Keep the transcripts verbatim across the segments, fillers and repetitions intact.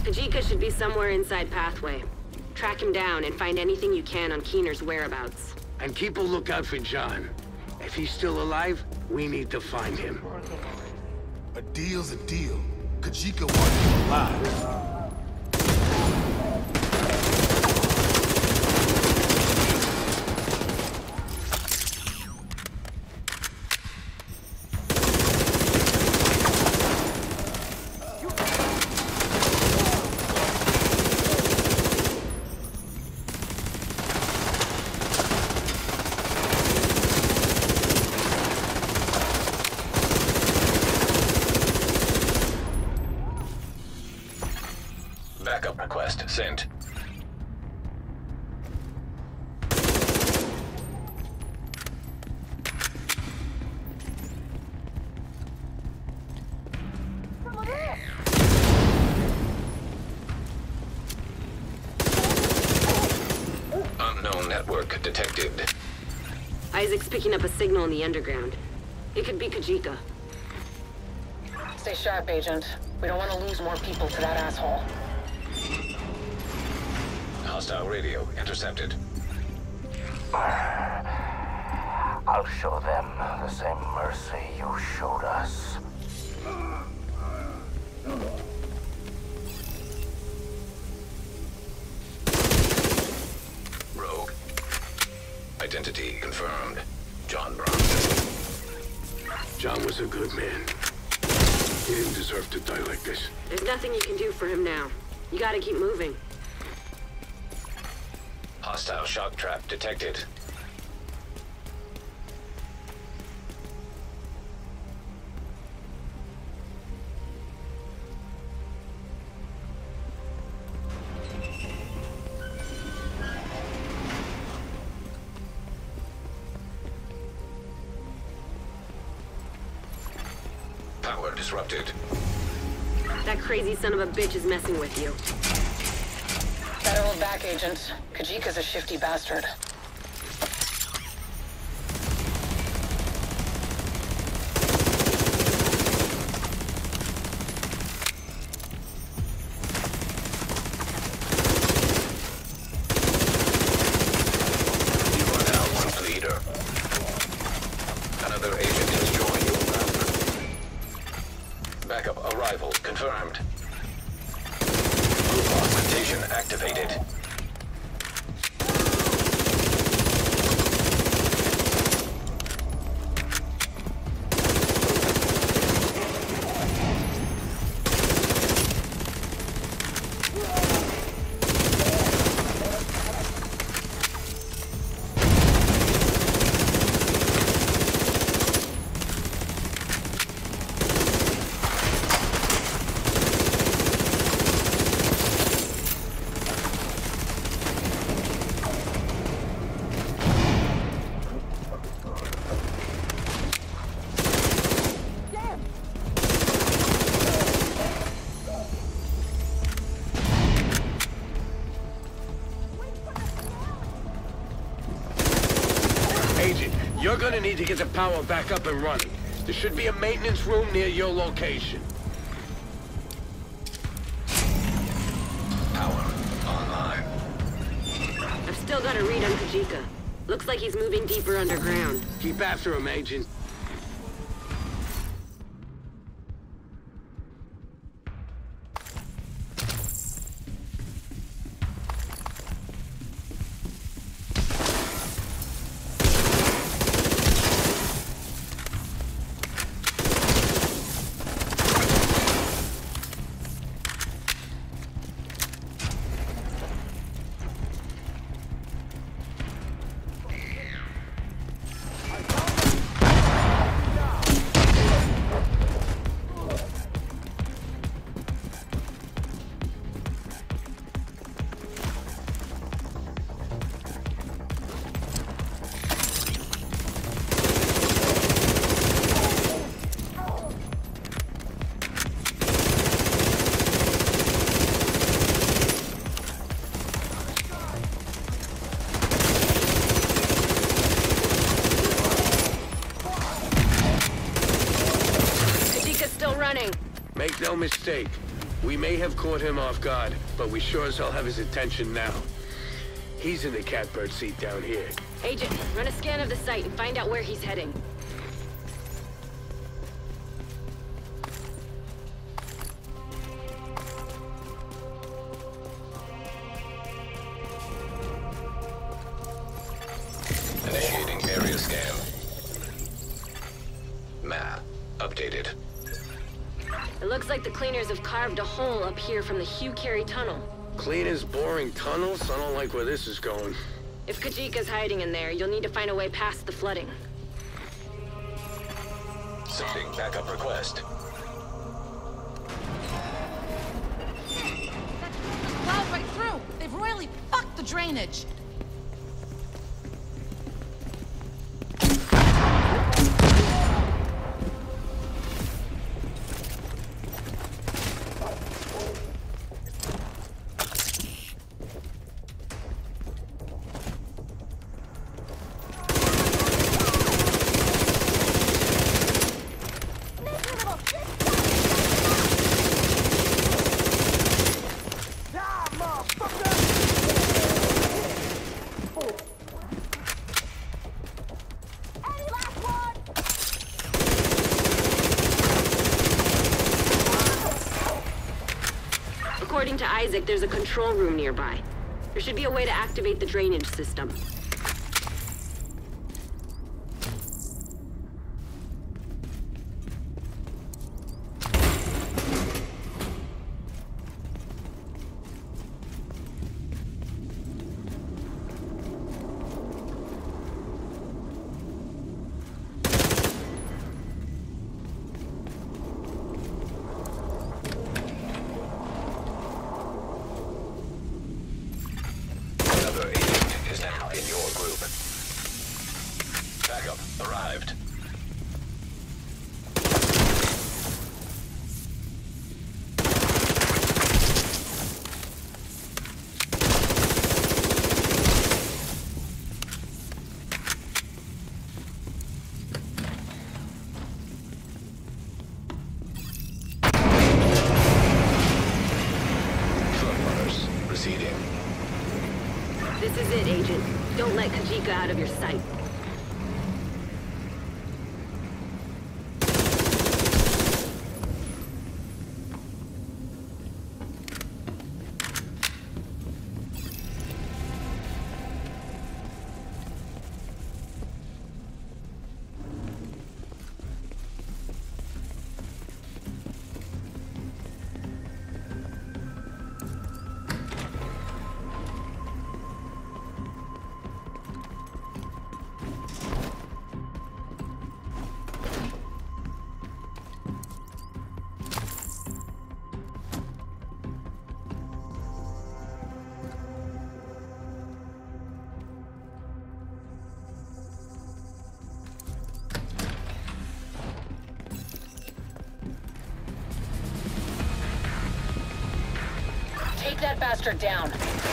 Kajika should be somewhere inside Pathway. Track him down and find anything you can on Keener's whereabouts. And keep a lookout for John. If he's still alive, we need to find him. A deal's a deal. Kajika wants him alive. Backup request sent. Unknown network detected. Isaac's picking up a signal in the underground. It could be Kajika. Stay sharp, Agent. We don't want to lose more people to that asshole. Hostile radio intercepted. I'll show them the same mercy you showed us. Rogue. Identity confirmed. John Bronson. John was a good man. He didn't deserve to die like this. There's nothing you can do for him now. You gotta keep moving. Hostile shock trap detected. Power disrupted. That crazy son of a bitch is messing with you. Better hold back, Agent. Kajika's a shifty bastard. You are now one leader. Another agent has joined your group. Backup arrival confirmed. Augmentation activated. You're gonna need to get the power back up and running. There should be a maintenance room near your location. Power online. I've still got a read on Kajika. Looks like he's moving deeper underground. Keep after him, Agent. Kajika's still running. Make no mistake, We may have caught him off guard, but we sure as hell have his attention now. He's in the catbird seat down here. Agent, run a scan of the site and find out where he's heading. Initiating area scan. Map updated. It looks like the cleaners have carved a hole up here from the Hugh Carey tunnel. Cleaners boring tunnels? I don't like where this is going. If Kajika's hiding in there, you'll need to find a way past the flooding. Sending backup request. That plowed right through. They've royally fucked the drainage. According to Isaac, there's a control room nearby. There should be a way to activate the drainage system. Another agent is now in your group. Backup arrived. Front runners receding. This is it, Agent. Don't let Kajika out of your sight. Take that bastard down.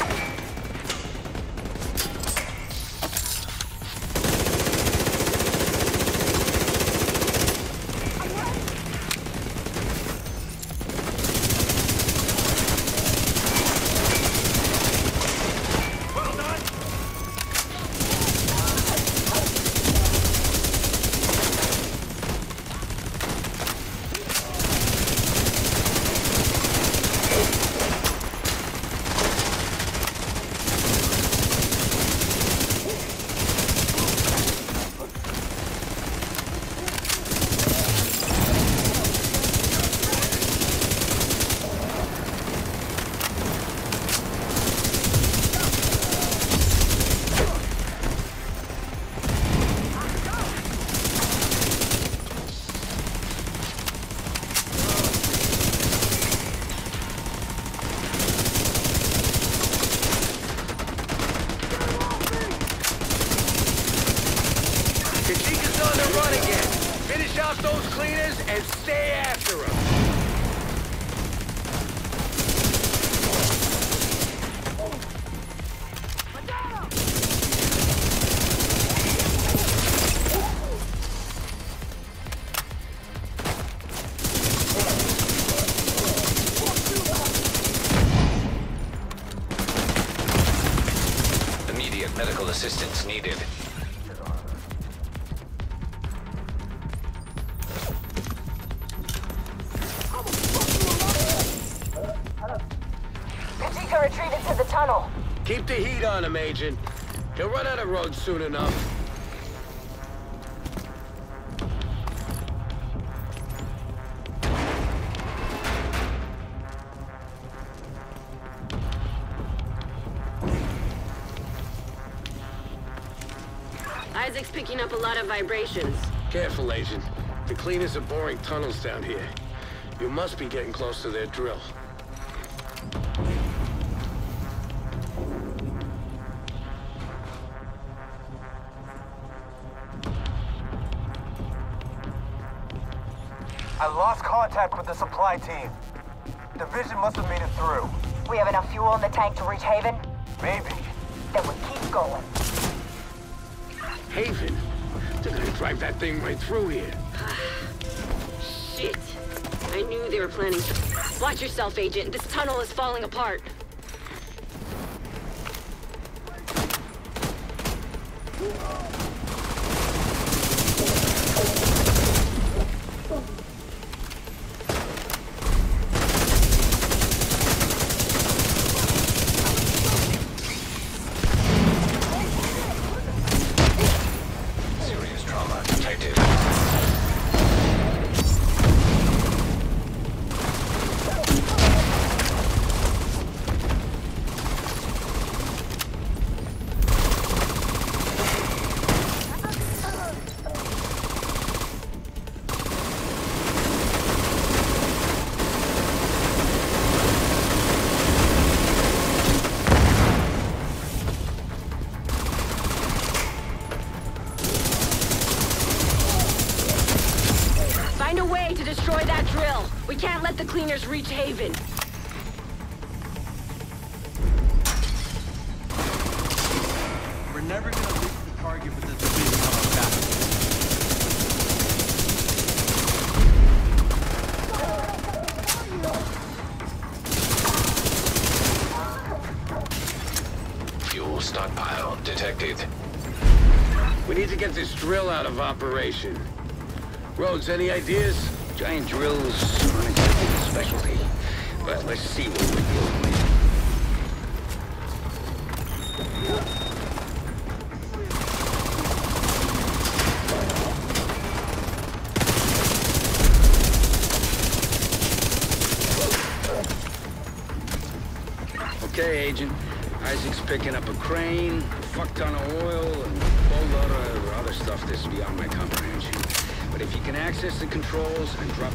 Kajika's on the run again. Finish off those cleaners and stay after him. assistance needed. Kajika retreated to the tunnel. Keep the heat on him, Agent. He'll run out of road soon enough. Isaac's picking up a lot of vibrations. Careful, Agent. The cleaners are boring tunnels down here. You must be getting close to their drill. I lost contact with the supply team. Division must have made it through. We have enough fuel in the tank to reach Haven? Maybe. Then we keep going. Haven? They're gonna drive that thing right through here. Shit. I knew they were planning to... Watch yourself, Agent. This tunnel is falling apart. Serious trauma detected. Find a way to destroy that drill. We can't let the cleaners reach Haven. We're never gonna reach the target with the division on our back. Fuel stockpile detected. We need to get this drill out of operation. Rhodes, any ideas? Giant drills aren't exactly a specialty, but let's see what we're dealing with. Okay, Agent. Isaac's picking up a crane, a fuck ton of oil, and a whole lot of other stuff that's beyond my comprehension. But if you can access the controls and drop...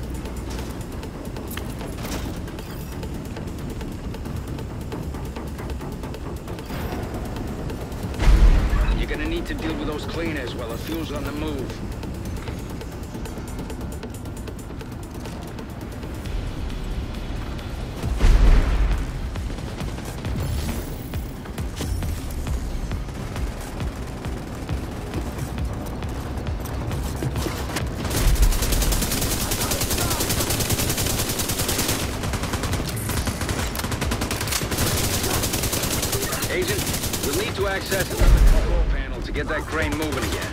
You're gonna need to deal with those cleaners while the fuel's on the move. Agent, we'll need to access another control panel to get that crane moving again.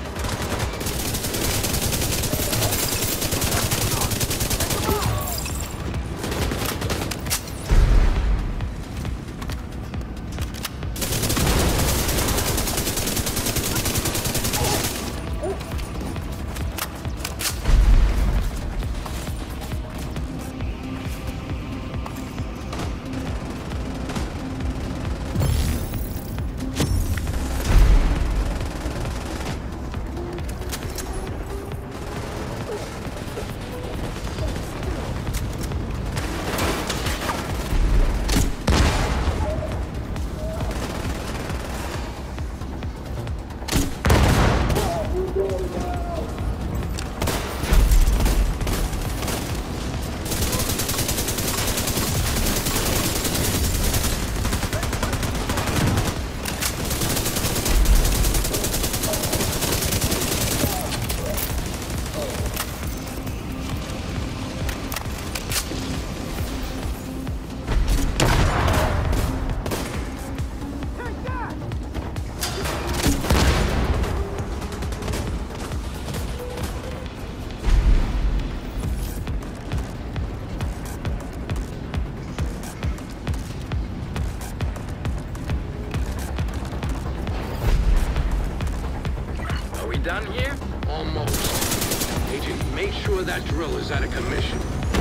of that drill is out of commission.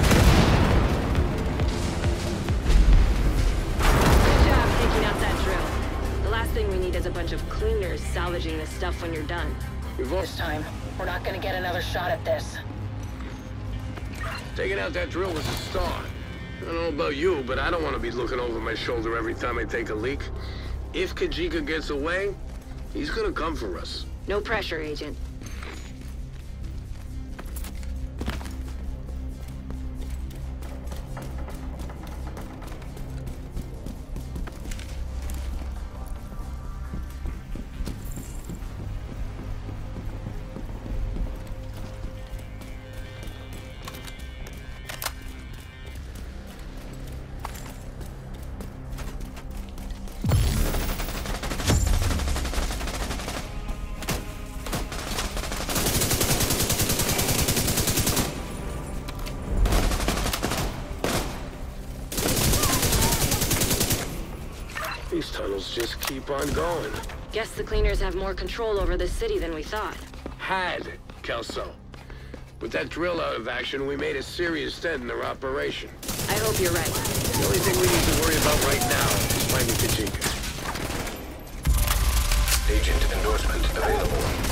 Good job taking out that drill. The last thing we need is a bunch of cleaners salvaging this stuff when you're done. We've all This time, we're not gonna get another shot at this. taken out that drill was a start. I don't know about you, but I don't want to be looking over my shoulder every time I take a leak. If Kajika gets away, he's gonna come for us. No pressure, Agent. These tunnels just keep on going. Guess the cleaners have more control over this city than we thought. Had, Kelso. With that drill out of action, we made a serious dent in their operation. I hope you're right. The only thing we need to worry about right now is finding Kajika. Agent endorsement available.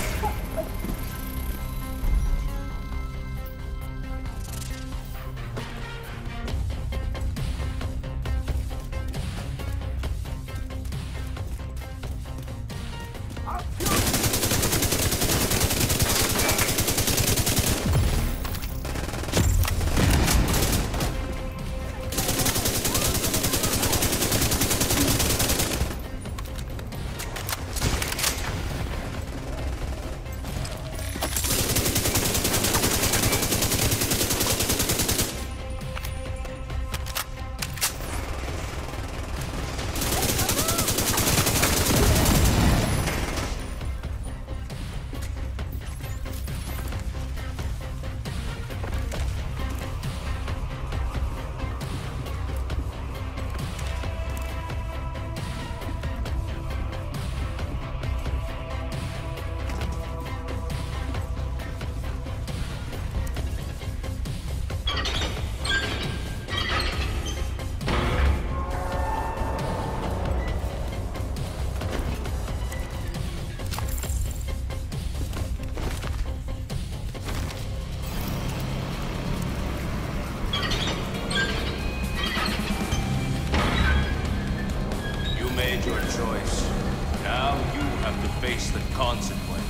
Your choice. Now you have to face the consequence.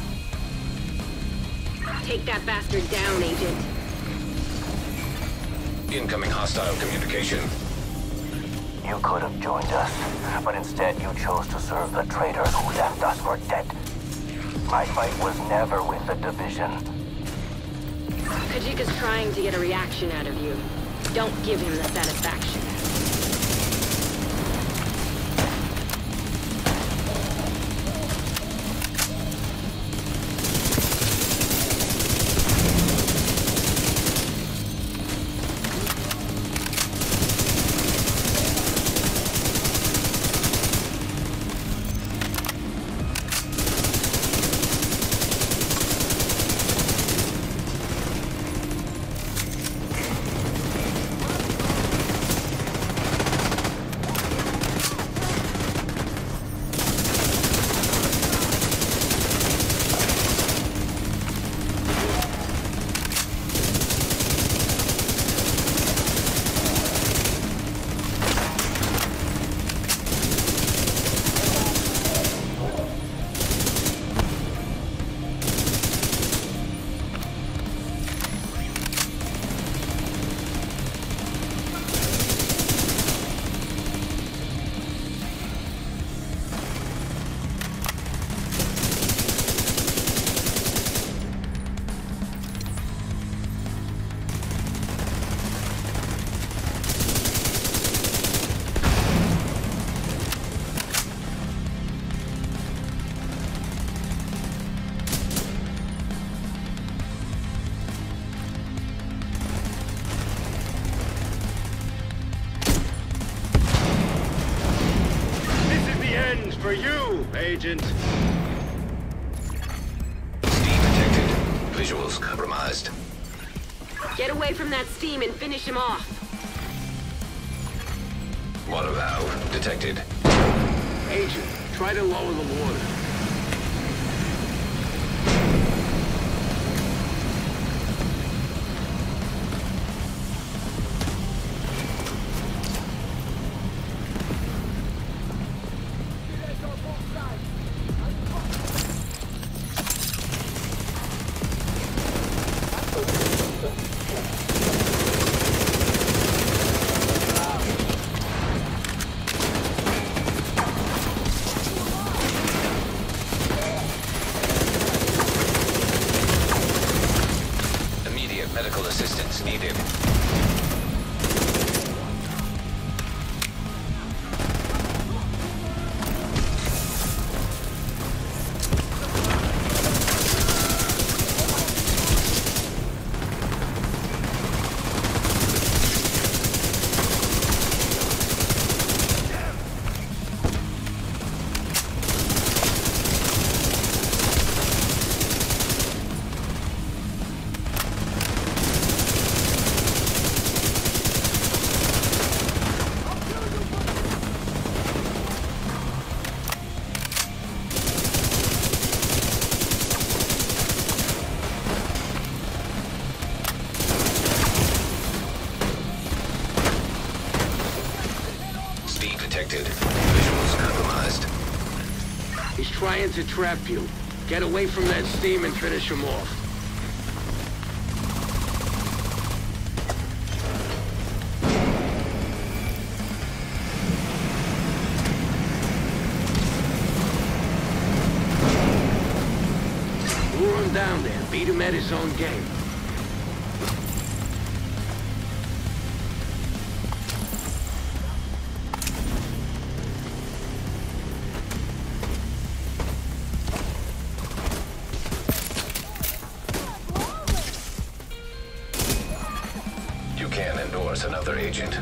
Take that bastard down, Agent. Incoming hostile communication. You could have joined us, but instead you chose to serve the traitors who left us for dead. My fight was never with the division. Kajika's trying to get a reaction out of you. Don't give him the satisfaction. For you, Agent. Steam detected. Visuals compromised. Get away from that steam and finish him off. Water valve detected. Agent, try to lower the water. Medical assistance needed. Visuals compromised. He's trying to trap you. Get away from that steam and finish him off. Lure him down there. Beat him at his own game. Can endorse another agent.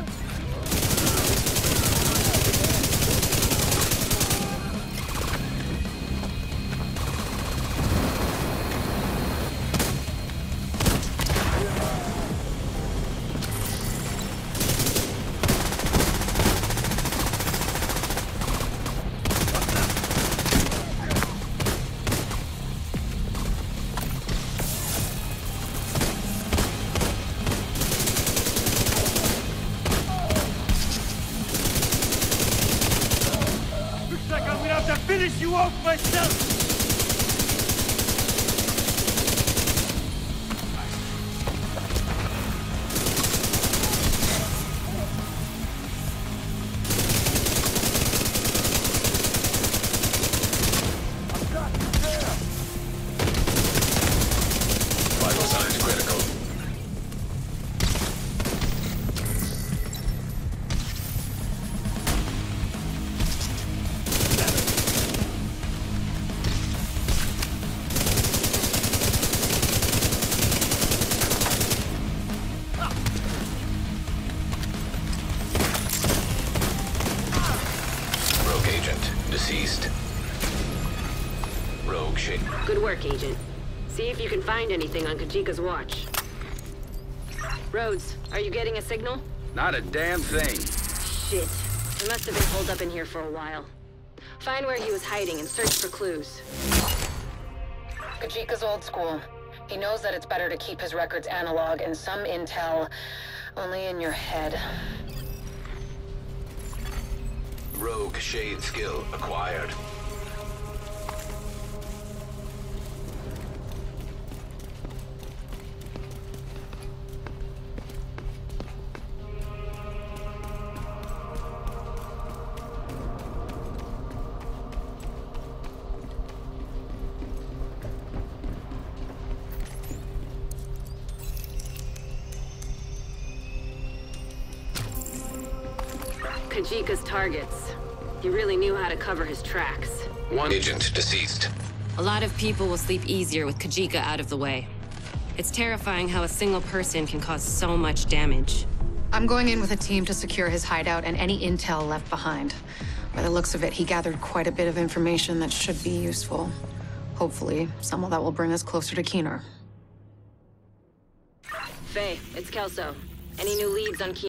Finish you off myself! Vital signs critical. Deceased. Rogue shape. Good work, Agent. See if you can find anything on Kajika's watch. Rhodes, are you getting a signal? Not a damn thing. Shit. He must have been holed up in here for a while. Find where he was hiding and search for clues. Kajika's old school. He knows that it's better to keep his records analog and some intel only in your head. Rogue shade skill acquired. Kajika's targets. He really knew how to cover his tracks. One agent deceased. A lot of people will sleep easier with Kajika out of the way. It's terrifying how a single person can cause so much damage. I'm going in with a team to secure his hideout and any intel left behind. By the looks of it, he gathered quite a bit of information that should be useful. Hopefully, some of that will bring us closer to Keener. Faye, it's Kelso. Any new leads on key?